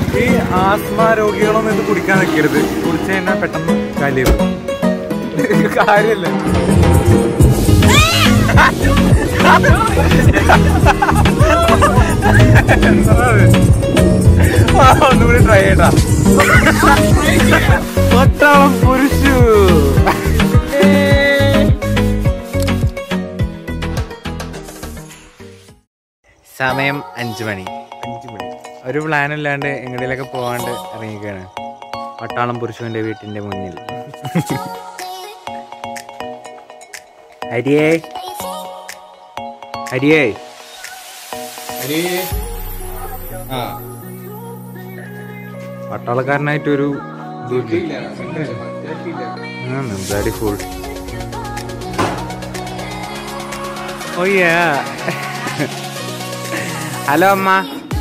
ഈ ആസ്മ രോഗികളൊന്നും ഇത് കുടിക്കാൻ നിൽക്കരുത്. കുടിച്ചു കഴിഞ്ഞാൽ പെട്ടെന്ന് കാലിയത് കാര്യല്ല. ഒന്നുകൂടി ട്രൈ ചെയ്യട്ടാ. പട്ടാളം പുരുഷു. സമയം 5 മണി. ഒരു പ്ലാൻ ഇല്ലാണ്ട് എങ്ങോട്ടേലൊക്കെ പോകാണ്ട് ഇറങ്ങിക്കാണ് പട്ടാളം പുരുഷന്റെ വീട്ടിന്റെ മുന്നിൽ. ഹരിയേ ഹരിയേ പട്ടാളക്കാരനായിട്ടൊരു വെരി ഫുൾ. ഓയ്യാ ഹലോ അമ്മ.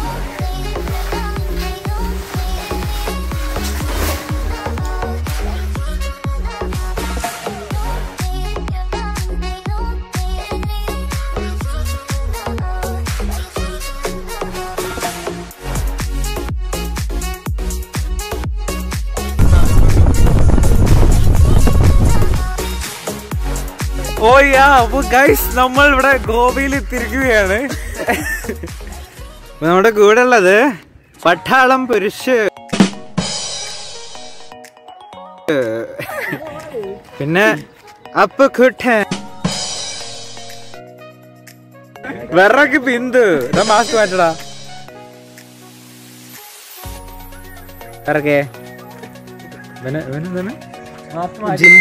ഓയ്യാ അപ്പൊ ഗൈസ് നമ്മൾ ഇവിടെ ഗോവയിൽ എത്തിയിരിക്കുകയാണ്. നമ്മുടെ കൂടെ ഉള്ളത് പട്ടാളം പുരുഷ്, പിന്നെ അപ്പ കുട്ടൻ, വെറക്ക് ബിന്ദു. മാസ്ക് മാറ്റടാ. വെറക്കെ ജിംബോ.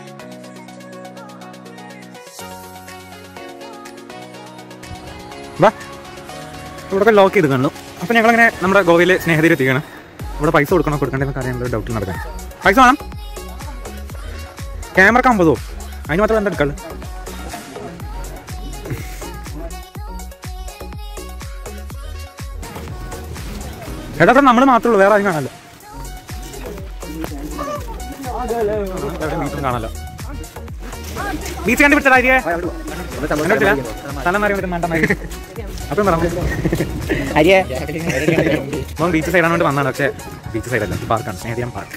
ഇവിടെ ലോക്ക് ചെയ്ത് കാണുന്നു. അപ്പൊ ഞങ്ങളങ്ങനെ നമ്മുടെ ഗോവയിൽ സ്നേഹതീരം എത്തിക്കുകയാണ്. ഇവിടെ പൈസ കൊടുക്കണ്ടെന്ന് കാര്യങ്ങൾ ഡൗട്ടിൽ നടക്കാൻ. പൈസ വേണം. ക്യാമറക്ക് 50. അതിന് മാത്രം എന്താ എടുക്കാള്. എടാ നമ്മൾ മാത്രമേ ഉള്ളൂ, വേറെ ആരും കാണാനല്ലോ. കാണാലോ ബീച്ച് കണ്ടുപിടിച്ചാ സ്ഥലം മാറി അപ്പം അരിയേ മോൻ ബീച്ച് സൈഡാണ് വേണ്ടി വന്നാണ്. പക്ഷേ ബീച്ച് സൈഡല്ല, പാർക്കാണ്, സ്നേഹിതം പാർക്ക്.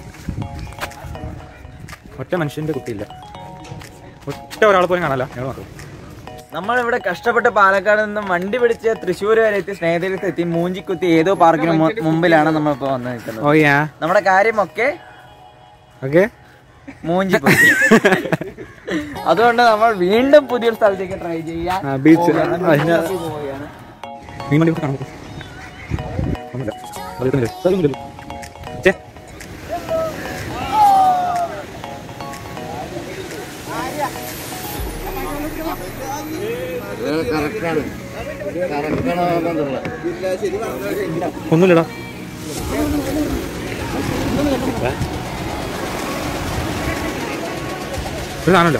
ഒറ്റ മനുഷ്യന്റെ കുട്ടിയില്ല, ഒറ്റ ഒരാളെ പോലും കാണാല്ല. ഞങ്ങൾ മാത്രം. നമ്മളിവിടെ കഷ്ടപ്പെട്ട് പാലക്കാട് നിന്ന് വണ്ടി പിടിച്ച് തൃശ്ശൂർ വരെ എത്തി, സ്നേഹിതരത്ത് എത്തി, മൂഞ്ചിക്കുത്തി ഏതോ പാർക്കിന് മുമ്പിലാണ് നമ്മളിപ്പോ വന്ന് നിൽക്കുന്നത്. ഓ യാ നമ്മുടെ കാര്യമൊക്കെ മൂഞ്ചിക്കുത്തി. അതുകൊണ്ട് നമ്മൾ വീണ്ടും പുതിയൊരു സ്ഥലത്തേക്ക് ട്രൈ ചെയ്യാൻ ബീച്ച് ഒന്നുമില്ലടാ. ഒരു സാധനമല്ലോ.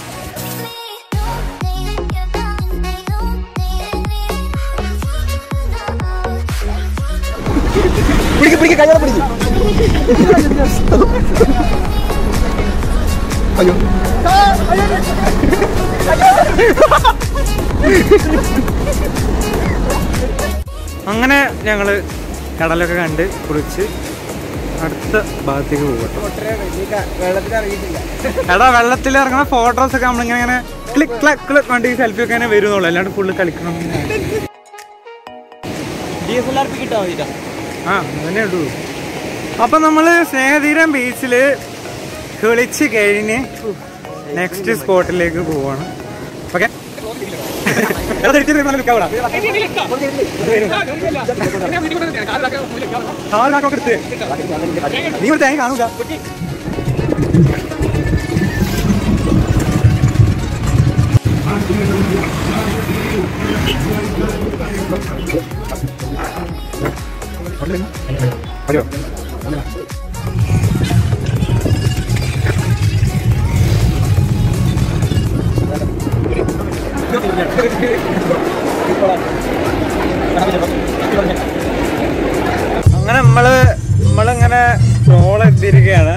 അയ്യോ അങ്ങനെ ഞങ്ങള് കടലൊക്കെ കണ്ട് കുളിച്ച് അടുത്ത ഭാഗത്തേക്ക് പോകട്ടെ. എടാ വെള്ളത്തിൽ ഇറങ്ങുന്ന ഫോട്ടോസ് ഒക്കെ നമ്മളിങ്ങനെ ക്ലിക്ക് ക്ലക്ക് ക്ലിക്ക് വണ്ടി സെൽഫി ഒക്കെ അങ്ങനെ വരുന്നുള്ളൂ, അല്ലാണ്ട് ഫുള്ള് കളിക്കണം. ആ അങ്ങനെ ഉള്ളൂ. അപ്പൊ നമ്മള് സ്നേഹതീരം ബീച്ചില് കുളിച്ച് കഴിഞ്ഞ് നെക്സ്റ്റ് സ്പോട്ടിലേക്ക് പോവാണ്. ഓക്കെ നീ ഒരു തേങ്ങ കാണൂല. അറിയോ അങ്ങനെ നമ്മളിങ്ങനെ ടോൾ എത്തിയിരിക്കുകയാണ്.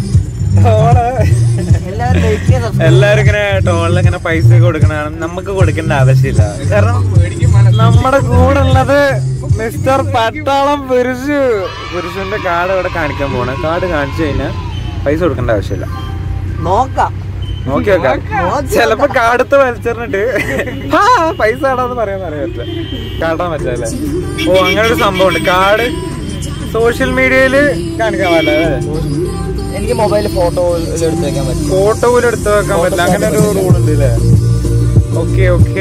എല്ലാരും ഇങ്ങനെ ടോളിൽ ഇങ്ങനെ പൈസ കൊടുക്കണതാണ്. നമുക്ക് കൊടുക്കേണ്ട ആവശ്യമില്ല, കാരണം നമ്മുടെ കൂടെ ഉള്ളത് മിസ്റ്റർ പട്ടാളം പുരുഷന്റെ കാർഡ് ഇവിടെ കാണിക്കാൻ പോണ. കാർഡ് കാണിച്ചു കഴിഞ്ഞാൽ പൈസ കൊടുക്കേണ്ട ആവശ്യമില്ല. നോക്കാം, നോക്കി വെക്കാം. ചിലപ്പോ കാർഡത്ത് വലിച്ചെറിഞ്ഞിട്ട് പൈസ ആടാന്ന് പറയാൻ പറ്റില്ല, കാട്ടാൻ പറ്റില്ല. ഓ അങ്ങനെ ഒരു സംഭവം ഉണ്ട്. കാർഡ് സോഷ്യൽ മീഡിയയില് കാണിക്കാൻ പറ്റില്ല. എനിക്ക് മൊബൈലിൽ ഫോട്ടോ എടുത്ത് വെക്കാൻ പറ്റും. ഫോട്ടോ പോലും എടുത്ത് വെക്കാൻ പറ്റില്ല. അങ്ങനെ ഒരു റൂൾ ഉണ്ട് അല്ലേ? Okay okay.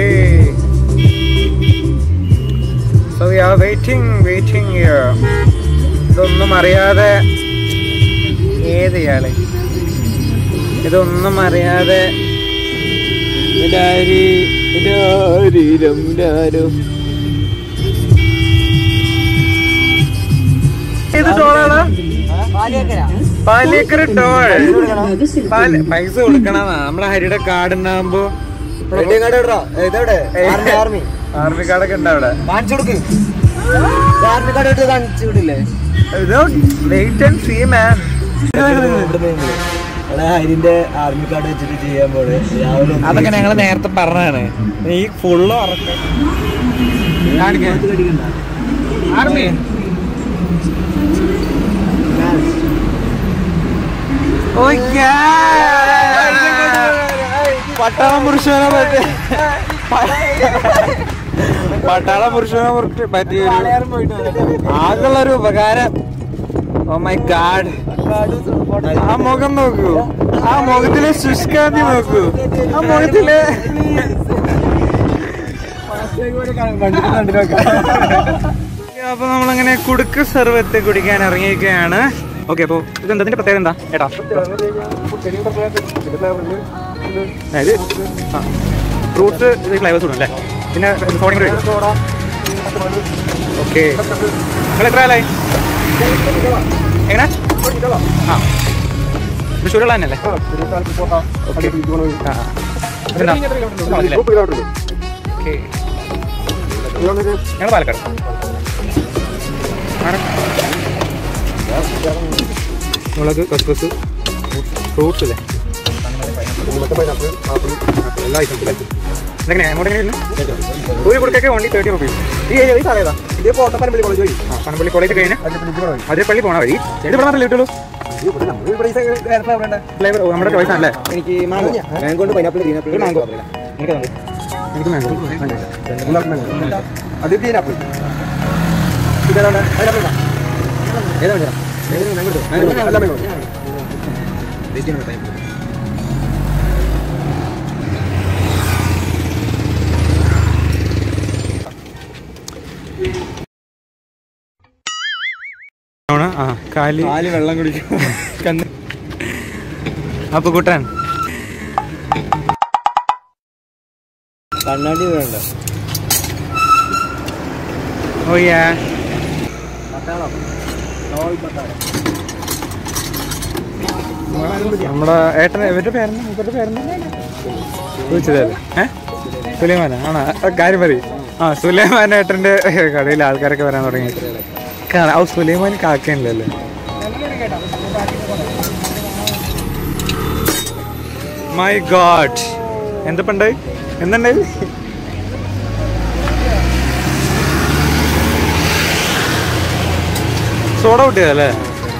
So we are waiting here. ഇതൊന്നും അറിയാതെ ഏതയാള് ഇതൊന്നും അറിയാതെ ഏത് ടോളാണ്? പാലിയേക്കര ടോൾ. പൈസ കൊടുക്കണ നമ്മളെ ഹരിയുടെ കാർഡ് ഉണ്ടാകുമ്പോ ആർമി കാർഡൊക്കെ ഉണ്ട് അവിടെ. Wait and see man. ഹരിന്റെ ആർമി കാർഡ് വെച്ചിട്ട് ചെയ്യാൻ പോലെ അതൊക്കെ ഞങ്ങള് നേരത്തെ പറഞ്ഞാണ്. ഈ ഫുള്ള് ആർമി പട്ടാളം പുരുഷനെ പറ്റിയ ആകെയുള്ളൊരു ഉപകാരം. ഓ മൈ ഗാഡ്, ആ മുഖം നോക്കൂ, ആ മുഖത്തിലെ ശുഷ്കാന്തി നോക്കൂ, ആ മുഖത്തിലെ അപ്പൊ നമ്മളങ്ങനെ കുടുക്ക് സർവത്ത് കുടിക്കാൻ ഇറങ്ങിയിരിക്കുകയാണ്. ഓക്കെ, അപ്പൊ ഇതെന്താ ഇതിന്റെ പ്രത്യേകത എന്താ ഏട്ടാ? അതായത് ഫ്രൂട്ട്സ് ഫ്ലേവേഴ്സ് കൂടും അല്ലേ? പിന്നെ സോഡയും കൂടി. ഓക്കെ, നിങ്ങൾ എത്ര ആളായി? എങ്ങനെ? ആ തൃശ്ശൂരുള്ള തന്നെയല്ലേ? ഞങ്ങൾ പാലക്കാട്. മുളക്, കസ്കസ്, ഫ്രൂട്ട്സ് അല്ലേ? എല്ലാ ഐറ്റംസ് അല്ലേ? ഇതെങ്ങനെയാണ് എമൗണ്ട്? എങ്ങനെയാണ്? ഒരു കൊടുക്കൊക്കെ ഓൺലി 30 rupees. ഈ സ്ഥലം ഏതാ? പനമ്പള്ളി കോളേജ് കഴിഞ്ഞാൽ അതിരപ്പള്ളി പോണ വഴി. ഇത് ഇവിടെ മാത്രമല്ലേ കിട്ടുള്ളൂ? ഫ്ലേവർ നമ്മുടെ ചോയ്സ് ആണല്ലേ? എനിക്ക് മാംഗോ, പൈനാപ്പിൾ, മാംഗോ. എനിക്ക് മാംഗോ. അത് പൈനാപ്പിൾ. ഏതാ വേണ്ട? കാലി വെള്ളം കുടിക്കും. അപ്പൊ കൂട്ടാൻ കണ്ണാടി വേണ്ട. ഓയ്യാ നമ്മുടെ ഏട്ടൻ ഇവരുടെ പേരെന്താ? ഇവരുടെ പേരെന്താ ചോദിച്ചതല്ലേ? സുലൈമാന ആണോ? കാര്യം പറയും. ആ സുലൈമാൻ ഏട്ടന്റെ കടയിൽ ആൾക്കാരൊക്കെ വരാൻ തുടങ്ങി. സുലൈമാൻ കാക്കയില്ലല്ലേ? മൈ ഗോഡ്, എന്തപ്പണ്ടായി? എന്തുണ്ടായി? സോഡ കൂട്ടിയതല്ലേ?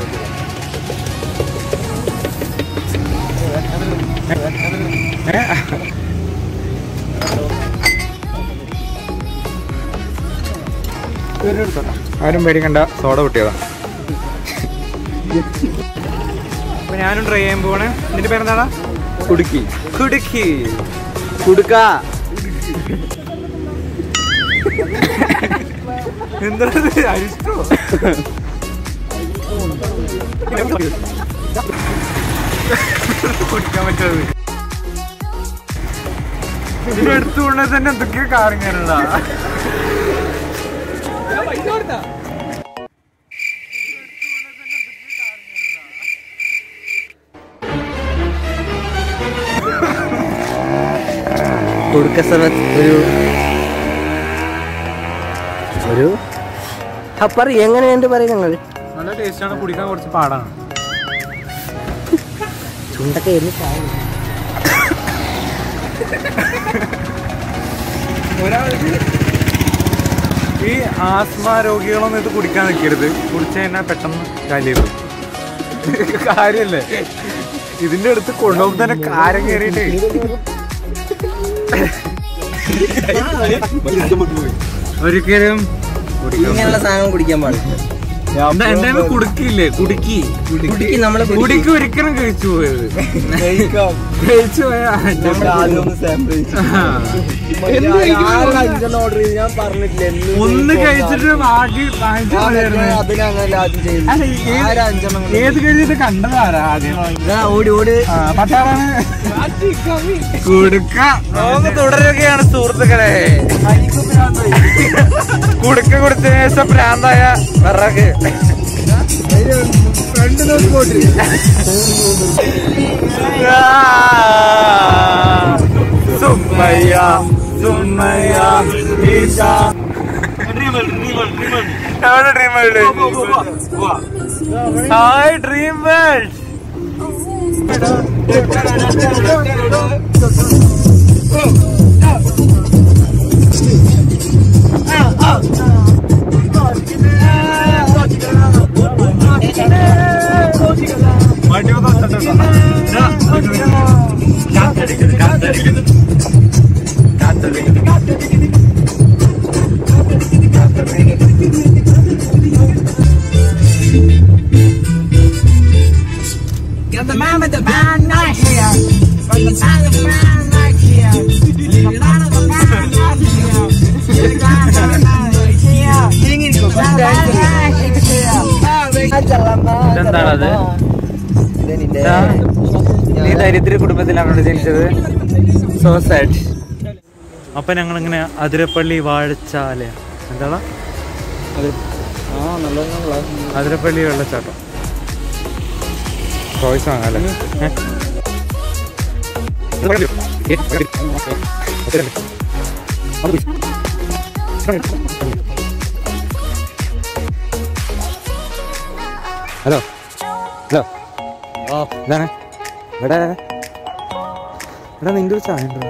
ആരും പേടിക്കണ്ട, സോഡ കൂട്ടിയതാ. അപ്പൊ ഞാനും ട്രൈ ചെയ്യാൻ പോവാണ്. നിന്റെ പേരെന്താടാ? കുടുക്കി. കുടുക്കി കുടുക്ക. എന്താ അരിഷ്ടോ? കുടിക്കാൻ പറ്റത് ഇതിന്റെ എടുത്തുകൊണ്ട് തന്നെ എന്തൊക്കെയോ കാര്യങ്ങളുള്ള. കുടുക്ക സമയത്ത് ഒരു അപ്പറി എങ്ങനെയുണ്ട് പറയും ഞങ്ങൾ. നല്ല ടേസ്റ്റാണ്, കുടിക്കാൻ കുറച്ച് പാടാണ്. ചുണ്ടൊക്കെ ഈ ആസ്മ രോഗികളൊന്നും ഇത് കുടിക്കാൻ നിൽക്കരുത്. കുടിച്ചു കഴിഞ്ഞാൽ പെട്ടെന്ന് കാലിയാവും. കാര്യല്ലേ? ഇതിന്റെ അടുത്ത് കൊണ്ടുപോകുമ്പോൾ തന്നെ കാരം കയറിയിട്ട് ഒരിക്കലും ഇങ്ങനെയുള്ള സാധനം കുടിക്കാൻ പാടില്ല. എന്തായാലും കുടുക്കില്ലേ? കുടുക്കി നമ്മള് കുടിക്ക് ഒരിക്കലും കഴിച്ചു പോയത്. കഴിച്ചു പോയാ ഒന്ന് കഴിച്ചിട്ട് ബാക്കി ഏത് കഴിഞ്ഞിട്ട് കണ്ടതാരാ ആദ്യം? ഓടി ഓടി പട്ടാളാണ്. കുടുക്ക തുടരുകയാണ് സുഹൃത്തുക്കളെ. കുടുക്ക കുടിച്ചതിന് ശേഷം ഭ്രാന്തായ വിറക് സുമ്മയ്യ സുമ്മയ്യ ഈശ dream world. Hi dream world. എന്താണത്? നീ ദരിദ്ര കുടുംബത്തിലാണ് ജനിച്ചത്. So sad. അപ്പൊ ഞങ്ങളിങ്ങനെ അതിരപ്പള്ളി വാഴച്ചാല എന്താണ് അതിരപ്പള്ളി വെള്ളച്ചാട്ടം ചോയ്സ് വാങ്ങാല്ലേ? ഹലോ ഹലോ ഇതാണ് ഇവിടെ ഇവിടെ നിന്റെ ഒരു ചായ ഉണ്ടോ?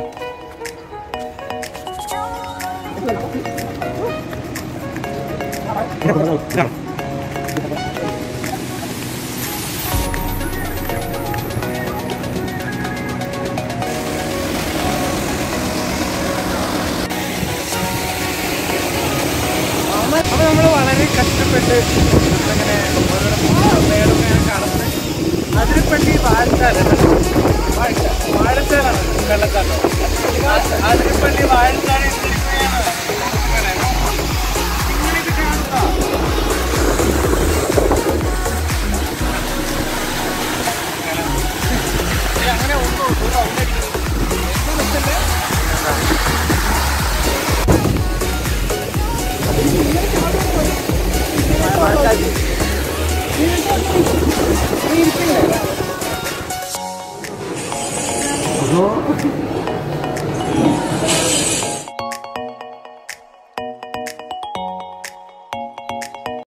അപ്പൊ നമ്മള് വളരെ കഷ്ടപ്പെട്ട് അങ്ങനെ കടന്ന് അതിരപ്പള്ളി വാഴച്ചാലാണ് വെള്ളച്ചാട്ടം. അതിരപ്പള്ളി വാഴച്ചാല അങ്ങനെ